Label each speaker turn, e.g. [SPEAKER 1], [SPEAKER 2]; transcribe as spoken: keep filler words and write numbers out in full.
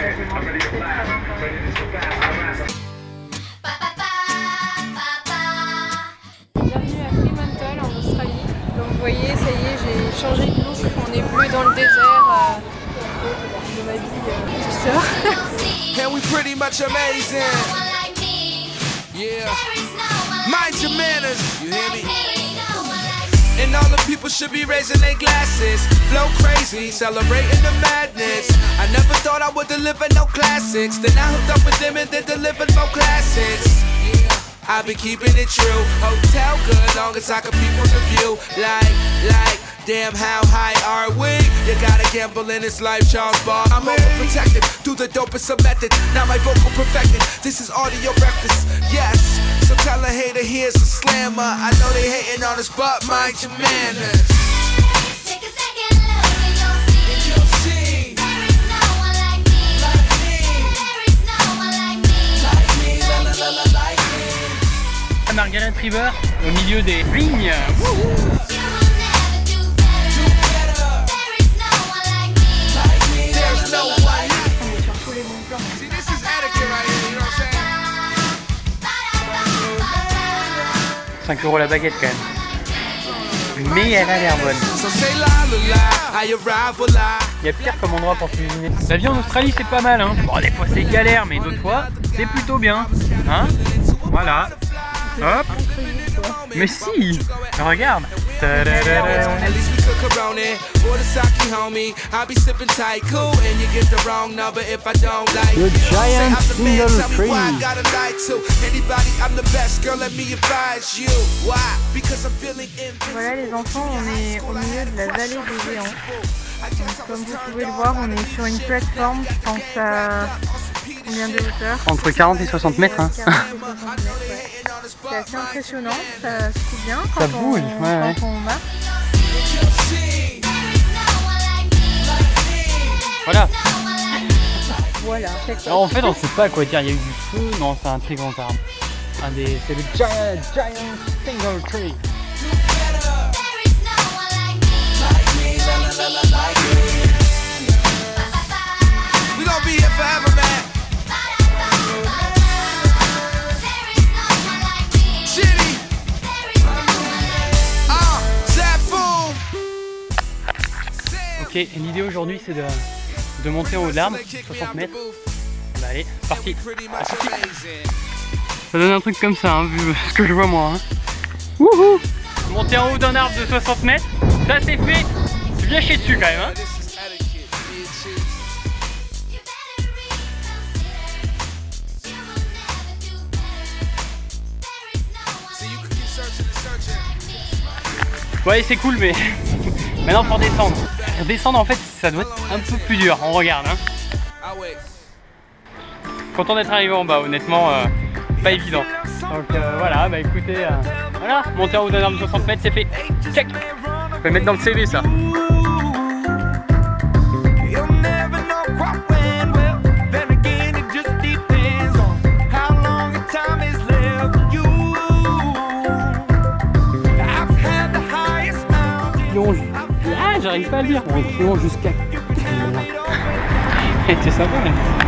[SPEAKER 1] Bienvenue à Fremantle en Australie. Donc vous voyez, ça y est, j'ai changé de look. On est bleu dans le désert euh, de ma vie euh, douceur.
[SPEAKER 2] And we pretty much amazing. Yeah. Mind your manners, you hear me? And all the people should be raising their glasses. Flow crazy, celebrating the madness. I never thought I would deliver no classics. Then I hooked up with them and they delivered more classics. I've been keeping it true. Hotel good, long as I can peep on the view. Like, like, damn, how high are we? You gotta gamble in this life, Charles Bar. I'm overprotected, do the dopest of methods. Now my vocal perfected, this is audio breakfast. Yes, so tell a hater here's a slammer. I know they hating on us, but mind your manners.
[SPEAKER 3] Take a second look and you'll see.
[SPEAKER 2] And you'll see.
[SPEAKER 3] There is no one like me.
[SPEAKER 2] Like me.
[SPEAKER 3] There is no one like me.
[SPEAKER 2] Like me, la la la la, like me.
[SPEAKER 4] Margaret River, au milieu des vignes. Wouhou.
[SPEAKER 3] You will never do better.
[SPEAKER 2] Do better.
[SPEAKER 3] There is no one like me.
[SPEAKER 2] Like me, there's no one like me.
[SPEAKER 1] On est sur tous les bons plans.
[SPEAKER 2] See, this is etiquette right here, you know what I'm saying?
[SPEAKER 4] cinq euros la baguette quand même. Mais elle a l'air bonne.
[SPEAKER 2] So say la la la, I arrive or lie.
[SPEAKER 4] Il y a pire comme endroit pour cuisiner. La vie en Australie c'est pas mal hein. Bon des fois c'est galère mais d'autres fois c'est plutôt bien. Hein? Voilà. Hop. Mais si. Regarde. Tadadada.
[SPEAKER 2] At least we could corona it. For the sake, homie, I'll be sipping tight, cool, and you get the wrong number if I don't like
[SPEAKER 5] The
[SPEAKER 2] you.
[SPEAKER 5] giant
[SPEAKER 2] Say I'm the man,
[SPEAKER 5] single
[SPEAKER 2] tell me
[SPEAKER 5] tree.
[SPEAKER 2] why I gotta lie to anybody. I'm the best, girl. Let me advise you. Why? Because I'm feeling invincible.
[SPEAKER 1] Voilà les enfants, on est au milieu de la vallée des géants. Donc, comme vous pouvez le voir, on est sur une plateforme, je pense à combien de hauteur?
[SPEAKER 4] Entre quarante et soixante mètres hein.
[SPEAKER 1] quarante et soixante mètres, ouais. C'est assez impressionnant, ça se fout bien quand,
[SPEAKER 4] Ça
[SPEAKER 1] on,
[SPEAKER 4] bouge, ouais, ouais.
[SPEAKER 1] quand on marche.
[SPEAKER 4] Voilà.
[SPEAKER 1] Voilà.
[SPEAKER 4] Alors, en fait on sait pas quoi dire, il y a eu du feu, non c'est un très grand arbre. Un des. C'est le giant, giant single tree.
[SPEAKER 2] We gonna be here forever, man. Chitty. Ah, Zafoon.
[SPEAKER 4] Ok, l'idée aujourd'hui c'est de, de monter en haut de l'arbre, soixante mètres. Bah allez, c'est parti. À tout de suite. Ça donne un truc comme ça, hein, vu ce que je vois moi. Hein. Wouhou! Monter en haut d'un arbre de soixante mètres, ça c'est fait. C'est bien chier dessus quand même. Hein. Ouais, c'est cool, mais maintenant pour descendre. Descendre en fait, ça doit être un peu plus dur. On regarde. Hein. Content d'être arrivé en bas, honnêtement, euh, pas évident. Donc euh, voilà, bah écoutez, euh, voilà, monter en haut d'un arbre de soixante mètres, c'est fait. Check. On peut le mettre dans le C V ça. Ah, j'arrive pas à le dire. On plonge jusqu'à. C'est sympa.